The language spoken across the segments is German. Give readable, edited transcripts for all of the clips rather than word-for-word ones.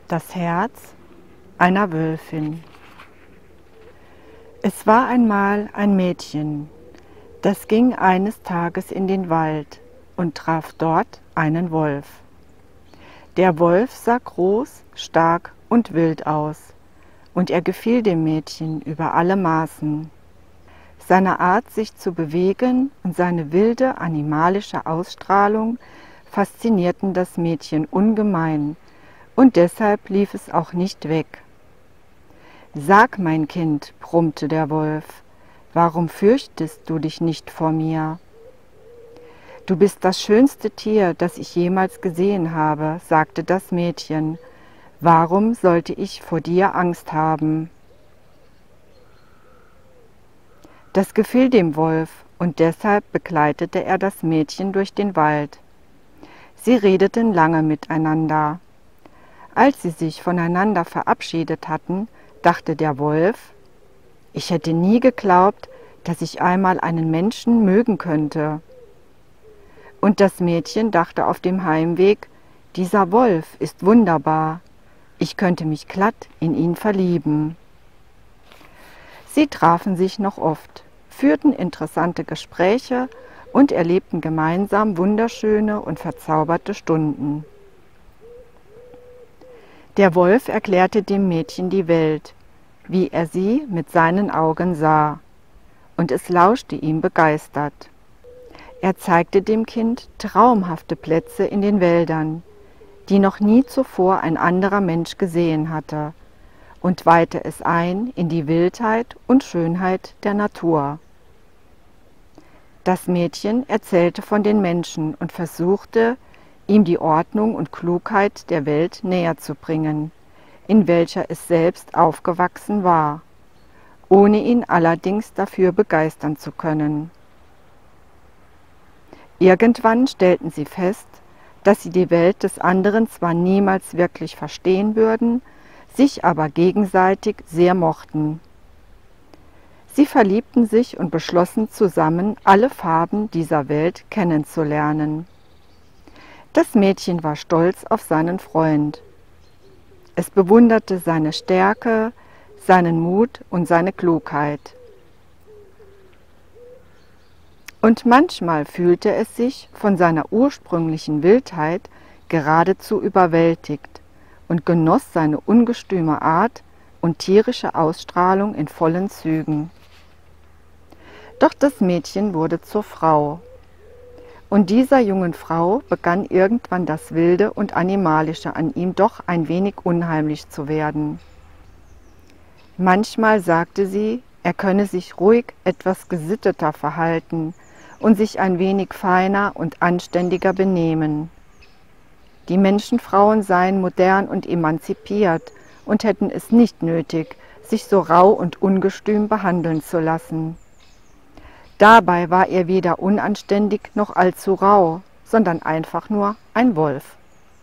Das Herz einer Wölfin. Es war einmal ein Mädchen, das ging eines Tages in den Wald und traf dort einen Wolf. Der Wolf sah groß, stark und wild aus, und er gefiel dem Mädchen über alle Maßen. Seine Art, sich zu bewegen und seine wilde, animalische Ausstrahlung faszinierten das Mädchen ungemein, und deshalb lief es auch nicht weg. »Sag, mein Kind«, brummte der Wolf, »warum fürchtest du dich nicht vor mir?« »Du bist das schönste Tier, das ich jemals gesehen habe«, sagte das Mädchen. »Warum sollte ich vor dir Angst haben?« Das gefiel dem Wolf, und deshalb begleitete er das Mädchen durch den Wald. Sie redeten lange miteinander. Als sie sich voneinander verabschiedet hatten, dachte der Wolf: »Ich hätte nie geglaubt, dass ich einmal einen Menschen mögen könnte.« Und das Mädchen dachte auf dem Heimweg: »Dieser Wolf ist wunderbar. Ich könnte mich glatt in ihn verlieben.« Sie trafen sich noch oft, führten interessante Gespräche und erlebten gemeinsam wunderschöne und verzauberte Stunden. Der Wolf erklärte dem Mädchen die Welt, wie er sie mit seinen Augen sah, und es lauschte ihm begeistert. Er zeigte dem Kind traumhafte Plätze in den Wäldern, die noch nie zuvor ein anderer Mensch gesehen hatte, und weihte es ein in die Wildheit und Schönheit der Natur. Das Mädchen erzählte von den Menschen und versuchte, ihm die Ordnung und Klugheit der Welt näher zu bringen, in welcher es selbst aufgewachsen war, ohne ihn allerdings dafür begeistern zu können. Irgendwann stellten sie fest, dass sie die Welt des anderen zwar niemals wirklich verstehen würden, sich aber gegenseitig sehr mochten. Sie verliebten sich und beschlossen zusammen, alle Farben dieser Welt kennenzulernen. Das Mädchen war stolz auf seinen Freund. Es bewunderte seine Stärke, seinen Mut und seine Klugheit. Und manchmal fühlte es sich von seiner ursprünglichen Wildheit geradezu überwältigt und genoss seine ungestüme Art und tierische Ausstrahlung in vollen Zügen. Doch das Mädchen wurde zur Frau. Und dieser jungen Frau begann irgendwann das Wilde und Animalische an ihm doch ein wenig unheimlich zu werden. Manchmal sagte sie, er könne sich ruhig etwas gesitteter verhalten und sich ein wenig feiner und anständiger benehmen. Die Menschenfrauen seien modern und emanzipiert und hätten es nicht nötig, sich so rau und ungestüm behandeln zu lassen. Dabei war er weder unanständig noch allzu rau, sondern einfach nur ein Wolf.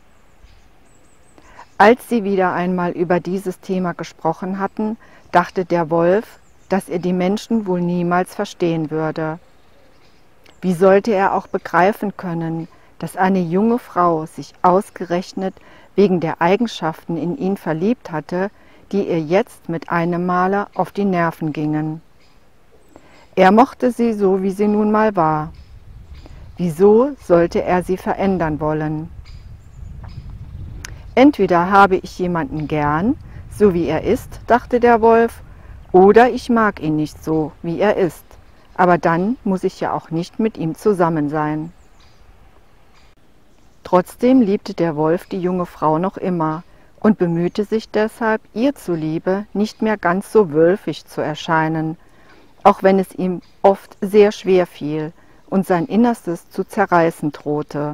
Als sie wieder einmal über dieses Thema gesprochen hatten, dachte der Wolf, dass er die Menschen wohl niemals verstehen würde. Wie sollte er auch begreifen können, dass eine junge Frau sich ausgerechnet wegen der Eigenschaften in ihn verliebt hatte, die ihr jetzt mit einem Male auf die Nerven gingen? Er mochte sie so, wie sie nun mal war. Wieso sollte er sie verändern wollen? Entweder habe ich jemanden gern, so wie er ist, dachte der Wolf, oder ich mag ihn nicht so, wie er ist, aber dann muss ich ja auch nicht mit ihm zusammen sein. Trotzdem liebte der Wolf die junge Frau noch immer und bemühte sich deshalb, ihr zuliebe nicht mehr ganz so wölfisch zu erscheinen, auch wenn es ihm oft sehr schwer fiel und sein Innerstes zu zerreißen drohte.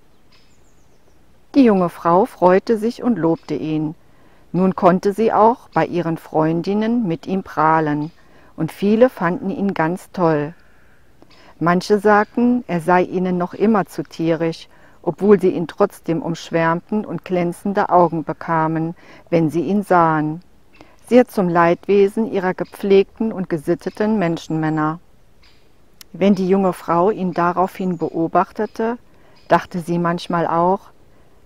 Die junge Frau freute sich und lobte ihn. Nun konnte sie auch bei ihren Freundinnen mit ihm prahlen, und viele fanden ihn ganz toll. Manche sagten, er sei ihnen noch immer zu tierisch, obwohl sie ihn trotzdem umschwärmten und glänzende Augen bekamen, wenn sie ihn sahen. Sehr zum Leidwesen ihrer gepflegten und gesitteten Menschenmänner. Wenn die junge Frau ihn daraufhin beobachtete, dachte sie manchmal auch: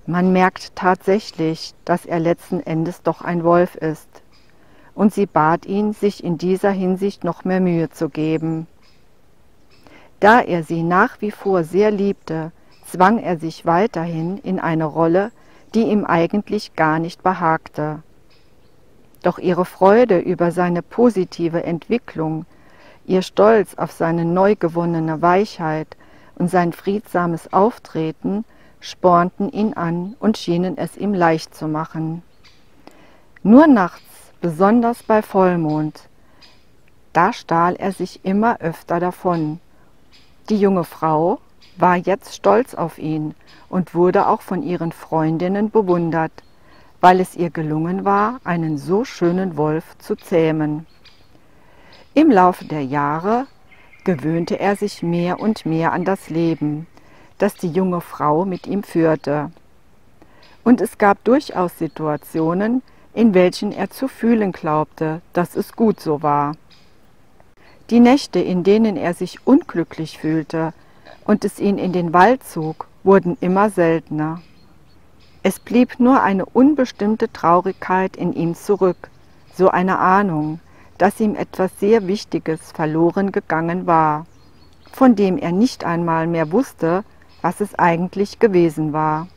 Man merkt tatsächlich, dass er letzten Endes doch ein Wolf ist, und sie bat ihn, sich in dieser Hinsicht noch mehr Mühe zu geben. Da er sie nach wie vor sehr liebte, zwang er sich weiterhin in eine Rolle, die ihm eigentlich gar nicht behagte. Doch ihre Freude über seine positive Entwicklung, ihr Stolz auf seine neu gewonnene Weichheit und sein friedsames Auftreten spornten ihn an und schienen es ihm leicht zu machen. Nur nachts, besonders bei Vollmond, da stahl er sich immer öfter davon. Die junge Frau war jetzt stolz auf ihn und wurde auch von ihren Freundinnen bewundert, weil es ihr gelungen war, einen so schönen Wolf zu zähmen. Im Laufe der Jahre gewöhnte er sich mehr und mehr an das Leben, das die junge Frau mit ihm führte. Und es gab durchaus Situationen, in welchen er zu fühlen glaubte, dass es gut so war. Die Nächte, in denen er sich unglücklich fühlte und es ihn in den Wald zog, wurden immer seltener. Es blieb nur eine unbestimmte Traurigkeit in ihm zurück, so eine Ahnung, dass ihm etwas sehr Wichtiges verloren gegangen war, von dem er nicht einmal mehr wusste, was es eigentlich gewesen war.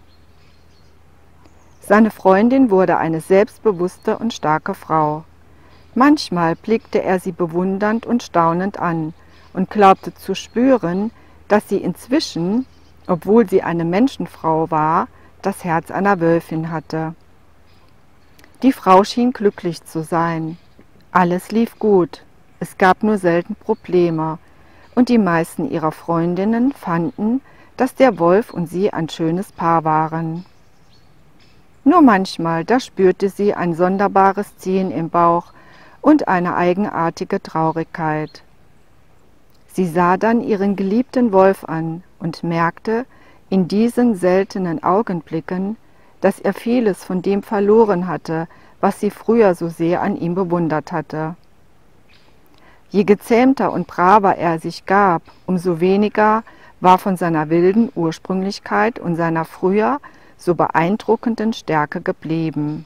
Seine Freundin wurde eine selbstbewusste und starke Frau. Manchmal blickte er sie bewundernd und staunend an und glaubte zu spüren, dass sie inzwischen, obwohl sie eine Menschenfrau war, das Herz einer Wölfin hatte. Die Frau schien glücklich zu sein. Alles lief gut, es gab nur selten Probleme, und die meisten ihrer Freundinnen fanden, dass der Wolf und sie ein schönes Paar waren. Nur manchmal, da spürte sie ein sonderbares Ziehen im Bauch und eine eigenartige Traurigkeit. Sie sah dann ihren geliebten Wolf an und merkte in diesen seltenen Augenblicken, dass er vieles von dem verloren hatte, was sie früher so sehr an ihm bewundert hatte. Je gezähmter und braver er sich gab, umso weniger war von seiner wilden Ursprünglichkeit und seiner früher so beeindruckenden Stärke geblieben.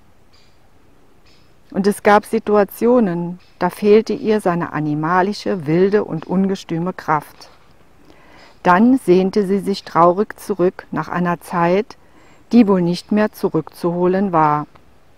Und es gab Situationen, da fehlte ihr seine animalische, wilde und ungestüme Kraft. Dann sehnte sie sich traurig zurück nach einer Zeit, die wohl nicht mehr zurückzuholen war.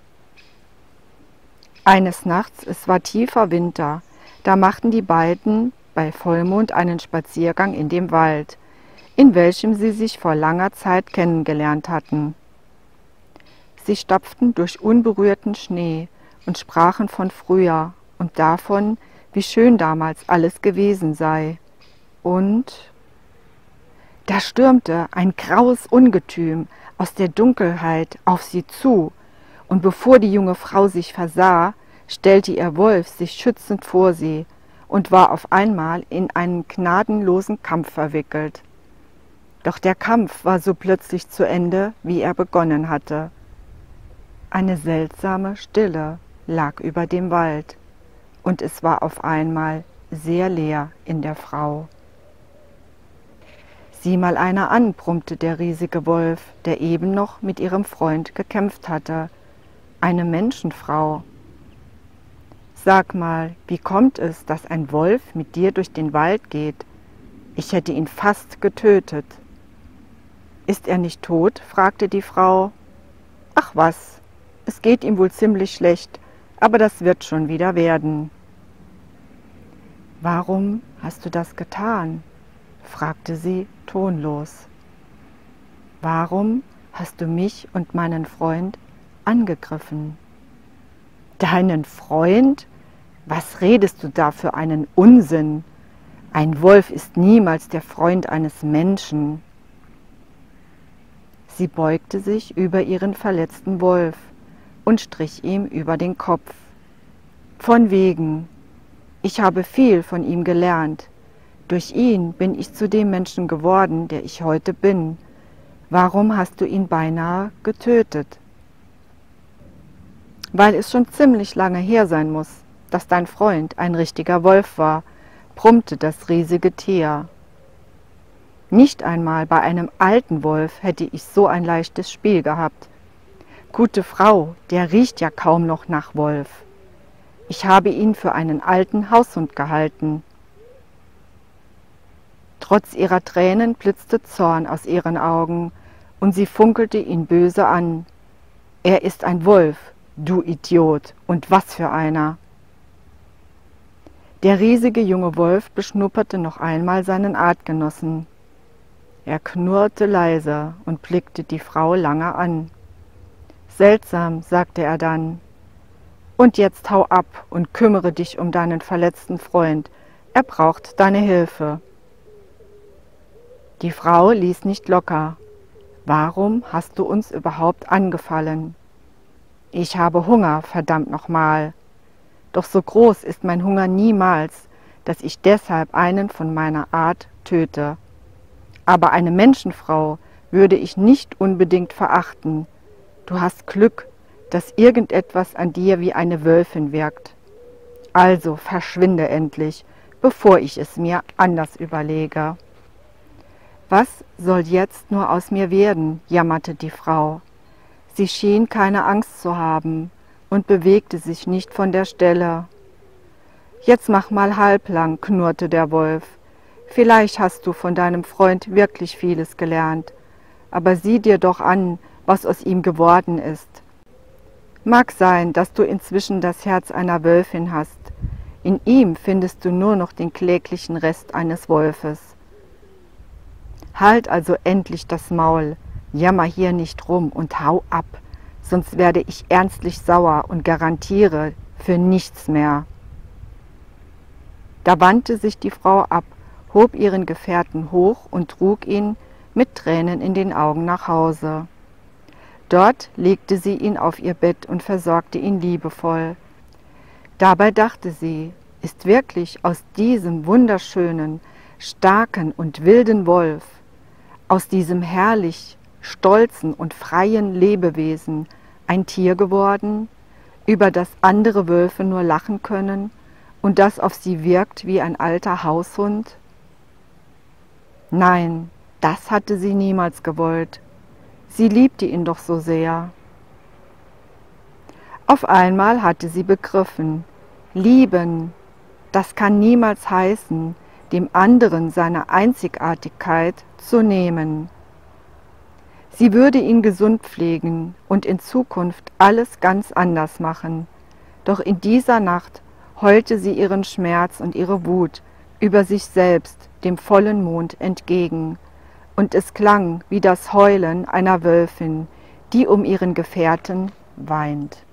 Eines Nachts, es war tiefer Winter, da machten die beiden bei Vollmond einen Spaziergang in dem Wald, in welchem sie sich vor langer Zeit kennengelernt hatten. Sie stapften durch unberührten Schnee und sprachen von früher und davon, wie schön damals alles gewesen sei. Und da stürmte ein graues Ungetüm aus der Dunkelheit auf sie zu, und bevor die junge Frau sich versah, stellte ihr Wolf sich schützend vor sie und war auf einmal in einen gnadenlosen Kampf verwickelt. Doch der Kampf war so plötzlich zu Ende, wie er begonnen hatte. Eine seltsame Stille lag über dem Wald, und es war auf einmal sehr leer in der Frau. »Sieh mal einer an«, brummte der riesige Wolf, der eben noch mit ihrem Freund gekämpft hatte. »Eine Menschenfrau. Sag mal, wie kommt es, dass ein Wolf mit dir durch den Wald geht? Ich hätte ihn fast getötet.« »Ist er nicht tot?« fragte die Frau. »Ach was, es geht ihm wohl ziemlich schlecht, aber das wird schon wieder werden.« »Warum hast du das getan?« fragte sie tonlos. »Warum hast du mich und meinen Freund angegriffen?« »Deinen Freund? Was redest du da für einen Unsinn? Ein Wolf ist niemals der Freund eines Menschen.« Sie beugte sich über ihren verletzten Wolf und strich ihm über den Kopf. »Von wegen. Ich habe viel von ihm gelernt. Durch ihn bin ich zu dem Menschen geworden, der ich heute bin. Warum hast du ihn beinahe getötet?« »Weil es schon ziemlich lange her sein muss, dass dein Freund ein richtiger Wolf war«, brummte das riesige Tier. Nicht einmal bei einem alten Wolf hätte ich so ein leichtes Spiel gehabt. Gute Frau, der riecht ja kaum noch nach Wolf. Ich habe ihn für einen alten Haushund gehalten. Trotz ihrer Tränen blitzte Zorn aus ihren Augen, und sie funkelte ihn böse an. Er ist ein Wolf, du Idiot, und was für einer! Der riesige junge Wolf beschnupperte noch einmal seinen Artgenossen. Er knurrte leise und blickte die Frau lange an. »Seltsam«, sagte er dann. »Und jetzt hau ab und kümmere dich um deinen verletzten Freund. Er braucht deine Hilfe.« Die Frau ließ nicht locker. »Warum hast du uns überhaupt angefallen?« »Ich habe Hunger, verdammt nochmal. Doch so groß ist mein Hunger niemals, dass ich deshalb einen von meiner Art töte. Aber eine Menschenfrau würde ich nicht unbedingt verachten. Du hast Glück, dass irgendetwas an dir wie eine Wölfin wirkt. Also verschwinde endlich, bevor ich es mir anders überlege.« »Was soll jetzt nur aus mir werden?«, jammerte die Frau. Sie schien keine Angst zu haben und bewegte sich nicht von der Stelle. »Jetzt mach mal halblang«, knurrte der Wolf. »Vielleicht hast du von deinem Freund wirklich vieles gelernt, aber sieh dir doch an, was aus ihm geworden ist. Mag sein, dass du inzwischen das Herz einer Wölfin hast. In ihm findest du nur noch den kläglichen Rest eines Wolfes. Halt also endlich das Maul, jammer hier nicht rum und hau ab, sonst werde ich ernstlich sauer und garantiere für nichts mehr.« Da wandte sich die Frau ab, hob ihren Gefährten hoch und trug ihn mit Tränen in den Augen nach Hause. Dort legte sie ihn auf ihr Bett und versorgte ihn liebevoll. Dabei dachte sie, ist wirklich aus diesem wunderschönen, starken und wilden Wolf, aus diesem herrlich stolzen und freien Lebewesen ein Tier geworden, über das andere Wölfe nur lachen können und das auf sie wirkt wie ein alter Haushund? Nein, das hatte sie niemals gewollt. Sie liebte ihn doch so sehr. Auf einmal hatte sie begriffen, lieben, das kann niemals heißen, dem anderen seine Einzigartigkeit zu nehmen. Sie würde ihn gesund pflegen und in Zukunft alles ganz anders machen. Doch in dieser Nacht heulte sie ihren Schmerz und ihre Wut über sich selbst dem vollen Mond entgegen, und es klang wie das Heulen einer Wölfin, die um ihren Gefährten weint.